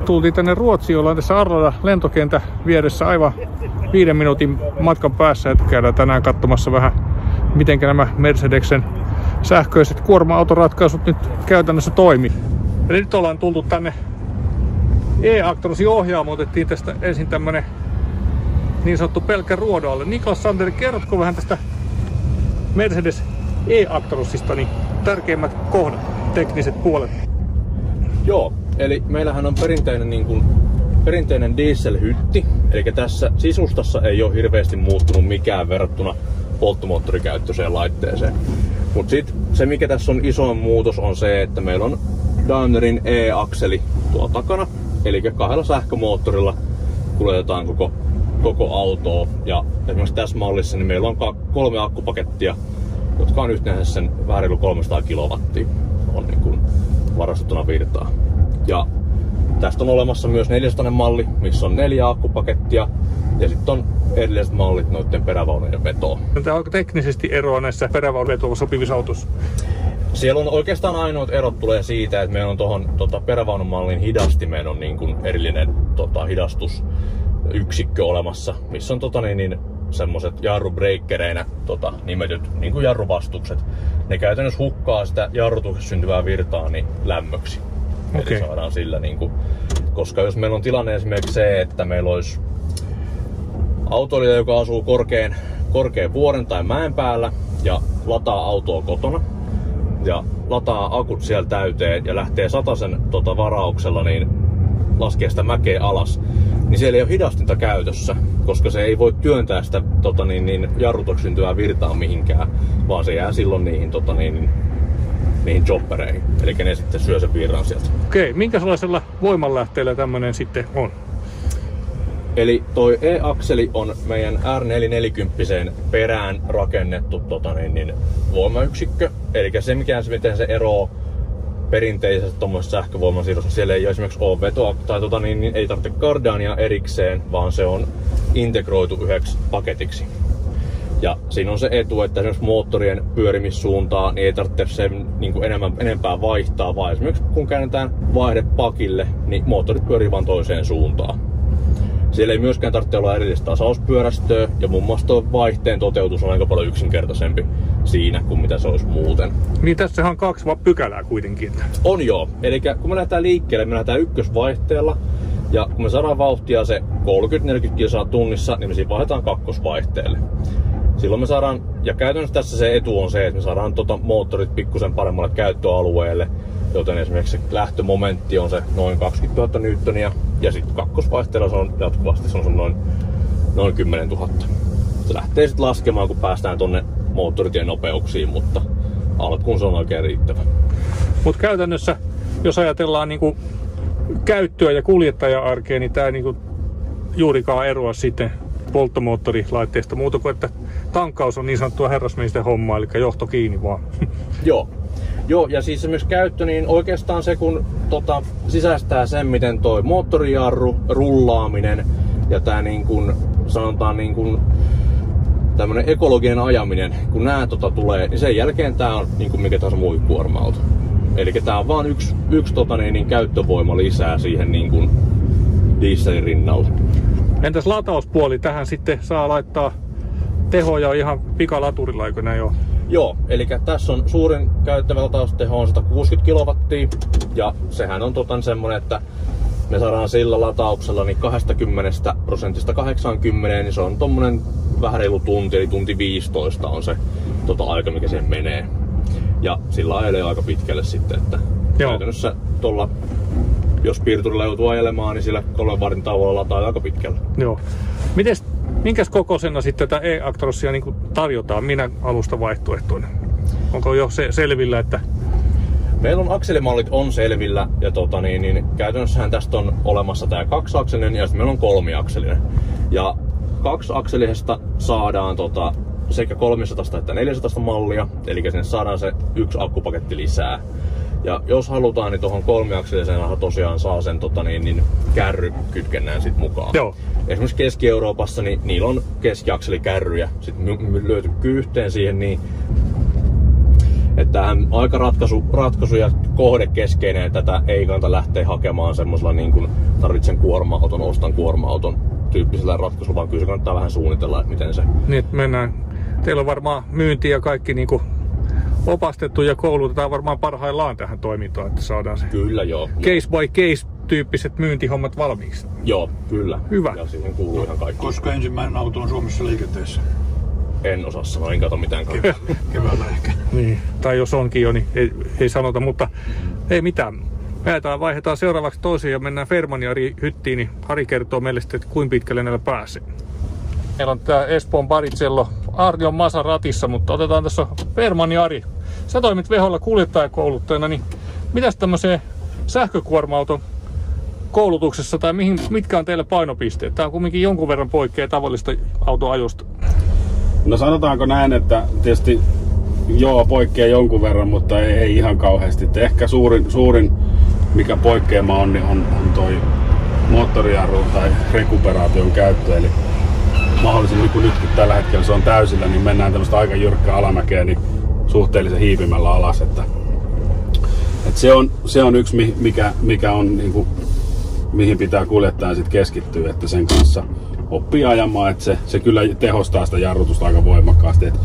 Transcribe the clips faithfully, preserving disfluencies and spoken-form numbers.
tultiin tänne Ruotsiin, ollaan tässä Arlanda lentokentä vieressä aivan viiden minuutin matkan päässä, että käydään tänään katsomassa vähän, miten nämä Mercedesen sähköiset kuorma-autoratkaisut nyt käytännössä toimii. Eli nyt ollaan tultu tänne E-Actrosin ohjaamoon, otettiin tästä ensin tämmönen niin sanottu pelkkä ruodoalle. Niklas Sanderi, kerrotko vähän tästä Mercedes E-Actrosista niin tärkeimmät kohdat, tekniset puolet? Joo, eli meillähän on perinteinen, niin kuin, perinteinen dieselhytti, eli tässä sisustassa ei ole hirveästi muuttunut mikään verrattuna polttomoottorikäyttöiseen laitteeseen. Mutta sitten se, mikä tässä on isoin muutos, on se, että meillä on Daimlerin E-akseli tuolla takana, eli kahdella sähkömoottorilla kuljetetaan koko, koko autoa. Ja esimerkiksi tässä mallissa niin meillä on kolme akkupakettia, jotka on yhteensä sen vähän reilu kolmesataa kilowattia on niin kuin varastettuna virtaa. Ja tästä on olemassa myös neljäsataa malli, missä on neljä akkupakettia. Ja sitten on erilaiset mallit noiden perävaunujen vetoon. Onko teknisesti eroa näissä perävaunun vetoon sopivissa autossa? Siellä on oikeastaan ainoat erot tulee siitä, että meillä on tuohon tota, perävaunumallin hidastimeen on niin kuin erillinen tota, hidastusyksikkö olemassa, missä on tota, niin, niin, semmoset jarrubreikkereinä tota, nimetyt niin kuin jarruvastukset. Ne käytännössä hukkaa sitä jarrutuksessa syntyvää virtaa niin lämmöksi. Okay. Eli saadaan sillä niin kuin, koska jos meillä on tilanne esimerkiksi se, että meillä olisi autoilija, joka asuu korkean, korkean vuoren tai mäen päällä ja lataa autoa kotona ja lataa akut siellä täyteen ja lähtee satasen tota, varauksella niin laskee sitä mäkeä alas, niin siellä ei ole hidastinta käytössä, koska se ei voi työntää sitä tota, niin, niin, jarrutoksi syntyvää virtaa mihinkään, vaan se jää silloin niihin, tota, niin, niihin choppereihin. Eli ne sitten syö sen virran sieltä. Okei, minkälaisella voimanlähteellä tämmönen sitten on? Eli toi E-akseli on meidän R neljäsataaneljäkymmentä perään rakennettu tota, niin, niin, voimayksikkö. Eli se, mikä se, miten se eroaa perinteisestä tuommoisesta sähkövoimansiirrosta, siellä ei esimerkiksi ole vetoa tai tota, niin, niin, ei tarvitse kardaania erikseen, vaan se on integroitu yhdeksi paketiksi. Ja siinä on se etu, että esimerkiksi moottorien pyörimissuuntaa niin ei tarvitse sen niin kuin enemmän, enempää vaihtaa, vaan esimerkiksi kun käännetään vaihde pakille, niin moottorit pyörii vain toiseen suuntaan. Siellä ei myöskään tarvitse olla erillistä tasauspyörästöä, ja muun muassa tuo vaihteen toteutus on aika paljon yksinkertaisempi siinä kuin mitä se olisi muuten. Niin tässähän on kaksi pykälää kuitenkin. On joo. Eli kun me lähdetään liikkeelle, me lähdetään ykkösvaihteella, ja kun me saadaan vauhtia se kolmekymmentä neljäkymmentä kilsaa tunnissa, niin me siinä vaihdetaan kakkosvaihteelle. Silloin me saadaan, ja käytännössä tässä se etu on se, että me saadaan tota moottorit pikkusen paremmalle käyttöalueelle, joten esimerkiksi se lähtömomentti on se noin kaksikymmentätuhatta newtonia, ja sitten kakkosvaihteella se on jatkuvasti se on noin, noin kymmenentuhatta. Se lähtee sitten laskemaan, kun päästään tonne moottoritien nopeuksiin, mutta alkuun se on oikein riittävä. Mutta käytännössä, jos ajatellaan niinku käyttöä ja kuljettaja-arkea, niin tämä niinku juurikaan eroa sitten polttomoottorilaitteesta muuta kuin, että tankkaus on niin sanottua herrasmiesten hommaa, eli johto kiinni vaan. Joo. Joo, ja siis esimerkiksi käyttö, niin oikeastaan se, kun tota, sisäistää sen, miten toi moottorijarru, rullaaminen ja tää niin kun, sanotaan niin kun, tämmönen ekologinen ajaminen, kun nää tota tulee, niin sen jälkeen tää on niin kuin mikä tahansa muu kuorma-auto. Eli tää on vaan yksi, yksi tota, niin, niin, käyttövoima lisää siihen niin kuin dieselin rinnalle. Entäs latauspuoli? Tähän sitten saa laittaa tehoja ihan pikalaturilla, eikö näin ole? Joo, eli tässä on suurin käyttävä latausteho on sata kuusikymmentä kilowattia, ja sehän on totan semmonen, että me saadaan sillä latauksella niin kaksikymmentä prosentista kahdeksankymmentä, niin se on tommonen vähän reilu tunti, eli tunti viisitoista on se tota, aika, mikä siihen menee. Ja sillä ajelee aika pitkälle sitten, että Joo. käytännössä tuolla, jos piirturilla joutuu ajelemaan, niin sillä kolmen vartin tauolla lataa aika pitkällä. Joo. Mites, minkäs kokoisena sitten tätä E-Actrosia niin tarjotaan? Minä alusta vaihtoehtoinen? Onko jo se selvillä, että... Meillä on akselimallit on selvillä, ja tota, niin, niin, käytännössähän tästä on olemassa tää kaksiakselinen ja sitten meillä on kolmiakselinen. Ja kaksiakselisesta saadaan tota, sekä kolmesataa että neljäsataa mallia, eli sinne saadaan se yksi akkupaketti lisää. Ja jos halutaan, niin tuohon kolmiakseliseen tosiaan saa sen tota, niin, niin, kärrykytkennään sit mukaan. Joo. Esimerkiksi Keski-Euroopassa niin niillä on keskiakselikärryjä sit lyöty yhteen siihen, niin Että tämähän aika ratkaisu, ratkaisu ja kohdekeskeinen, että tätä ei kannata lähteä hakemaan semmoisella niin kuin tarvitsen kuorma-auton, ostan kuorma-auton tyyppisellä ratkaisulla, vaan kyllä se kannattaa vähän suunnitella, että miten se... Niin, mennään. Teillä on varmaan myynti ja kaikki niin kuin opastettu ja koulutetaan varmaan parhaillaan tähän toimintaan, että saadaan se kyllä, joo, case by case tyyppiset myyntihommat valmiiksi. Joo, kyllä. Hyvä. Ja siihen kuuluu ihan kaikki. Koska ensimmäinen auto on Suomessa liikenteessä? En osaa sanoa, en kato mitään kanssa. Keväällä ehkä. Niin, tai jos onkin jo, niin ei, ei sanota, mutta ei mitään. Me ajetaan, vaihdetaan seuraavaksi toisiin ja mennään Ferman ja hyttiin, niin Hari kertoo meille sitten, että kuinka pitkälle näillä pääsee. Meillä on tää Espoon Baricello. Arni on Masan ratissa, mutta otetaan tässä Ferman ja Ari. Sä toimit Veholla kuljettajakouluttajana, niin mitäs tämmöiseen sähkökuorma-auton koulutuksessa tai mihin, mitkä on teillä painopisteet? Tää on kumminkin jonkun verran poikkeaa tavallista autoajosta. No sanotaanko näin, että tietysti joo poikkeaa jonkun verran, mutta ei, ei ihan kauheasti. Ehkä suurin, suurin mikä poikkeama on, niin on, on toi moottorijarru tai rekuperaation käyttö. Eli mahdollisimmin, niin kuin nytkin tällä hetkellä se on täysillä, niin mennään tämmöistä aika jyrkkää alamäkeä niin suhteellisen hiipimällä alas. Että, että se, on, se on yksi, mikä, mikä on, niin kuin, mihin pitää kuljettajan sit keskittyä, että sen kanssa oppii ajamaan, että se, se kyllä tehostaa sitä jarrutusta aika voimakkaasti. Et,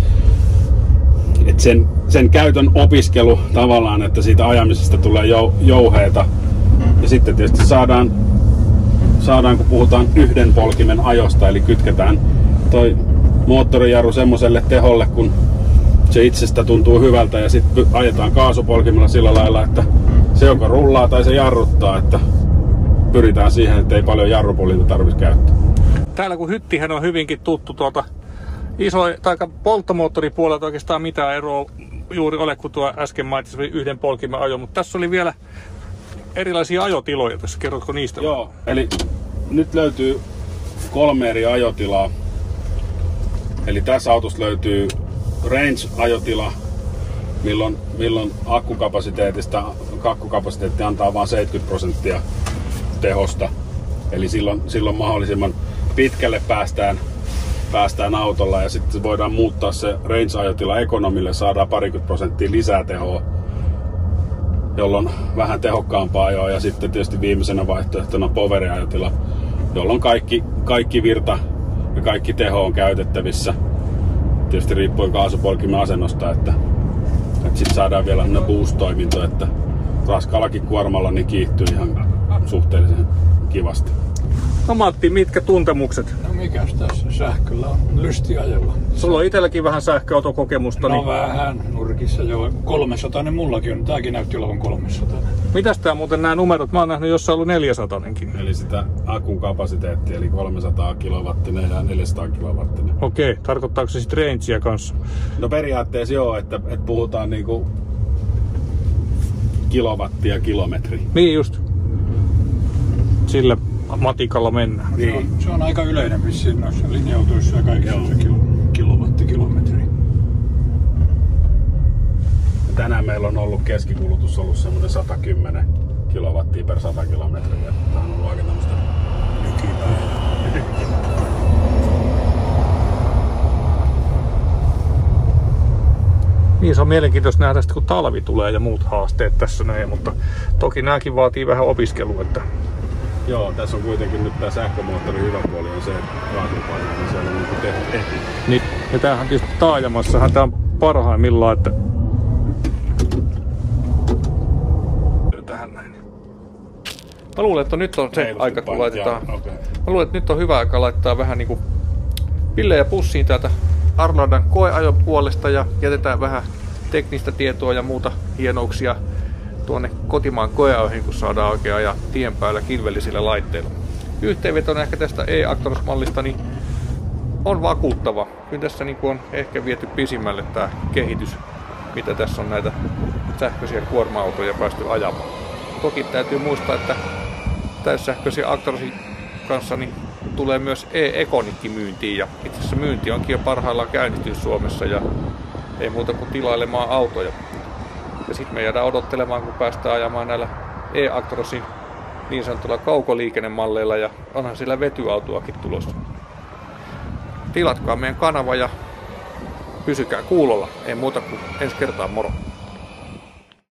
et sen, sen käytön opiskelu tavallaan, että siitä ajamisesta tulee jou, jouheita. Ja sitten tietysti saadaan, saadaan, kun puhutaan yhden polkimen ajosta, eli kytketään toi moottorijarru semmoiselle teholle, kun se itsestä tuntuu hyvältä ja sitten ajetaan kaasupolkimella sillä lailla, että se joko rullaa tai se jarruttaa, että pyritään siihen, että ei paljon jarrupulinta tarvitse käyttää. Täällä kun hyttihän on hyvinkin tuttu tuolta iso, tai polttomoottoripuolelta oikeastaan mitään eroa juuri ole, kun tuo äsken mainitsi yhden polkimen ajo, mutta tässä oli vielä erilaisia ajotiloja tässä. Kerrotko niistä? Joo, eli nyt löytyy kolme eri ajotilaa. Eli tässä autossa löytyy range-ajotila, milloin, milloin akkukapasiteetista, akkukapasiteetti antaa vain seitsemänkymmentä prosenttia tehosta. Eli silloin, silloin mahdollisimman pitkälle päästään, päästään autolla ja sitten voidaan muuttaa se range-ajotila ekonomille, saadaan parikymmentä prosenttia lisää tehoa, jolloin vähän tehokkaampaa ajoa. Ja sitten tietysti viimeisenä vaihtoehtona power-ajotila, jolloin kaikki, kaikki virta ja kaikki teho on käytettävissä. Tietysti riippuen kaasupolkimen asennosta, että, että sitten saadaan vielä boost-toiminto, että raskaallakin kuormalla niin kiihtyy ihan suhteellisen kivasti. No Matti, mitkä tuntemukset? No mikäs tässä sähköllä on lysti ajella. Sulla on itselläkin vähän sähköautokokemusta. No niin... vähän nurkissa jo. kolmesataa mullakin on. Tääkin näytti olevan kolmesataa. Mitäs tää muuten nämä numerot? Mä oon nähnyt jossain ollut neljäsataankin. Eli sitä akun kapasiteettia, eli kolmesataa kilowattinen ja neljäsataa kilowattinen. Okei, tarkoittaako se sitten rangea kanssa? No periaatteessa joo, että, että puhutaan niinku kilowattia kilometri. Niin just. Sillä matikalla mennään. Se on, se on aika yleinen vissiin noissa linja-autoissa ja kaikissa se kilo, kilowattikilometri. Tänään meillä on ollut keskikulutus ollut semmoinen sata kymmenen kilowattia per sata kilometriä. Tämä on ollut aika tämmöistä nykipäivää. Niin, se on mielenkiintoista nähdä sitten, kun talvi tulee ja muut haasteet tässä näin, mutta toki nämäkin vaatii vähän opiskelua. Että... Joo, tässä on kuitenkin nyt tämä sähkömoottorin hyvä puoli on se, että kaasupaino on siellä niin kuin tehty ehti. Niin, ja tämähän tietysti taajamassahan tämä on parhaimmillaan, että tähän näin. Mä luulen, että nyt on se Heilusti aika, kun painat, laitetaan. joo, okay. Mä luulen, että nyt on hyvä aika laittaa vähän niinku pillejä pussiin täältä Arladan koeajon puolesta ja jätetään vähän teknistä tietoa ja muuta hienouksia tuonne kotimaan koeajoihin, kun saadaan oikein ajaa tien päällä kilvellisillä laitteilla. Yhteenvetona ehkä tästä e-Actros-mallista niin on vakuuttava. Kyllä tässä niin on ehkä viety pisimmälle tämä kehitys, mitä tässä on näitä sähköisiä kuorma-autoja päästy ajamaan. Toki täytyy muistaa, että täyssähköisiä Actrosin kanssa niin tulee myös e-Econicki myyntiin ja itse asiassa myynti onkin jo parhaillaan käynnistynyt Suomessa ja ei muuta kuin tilailemaan autoja. Ja sitten me jäädään odottelemaan, kun päästään ajamaan näillä e-Actrosin niin sanotulla kaukoliikennemalleilla ja onhan sillä vetyautoakin tulossa. Tilatkaa meidän kanava ja pysykää kuulolla. Ei muuta kuin ensi kertaa, moro!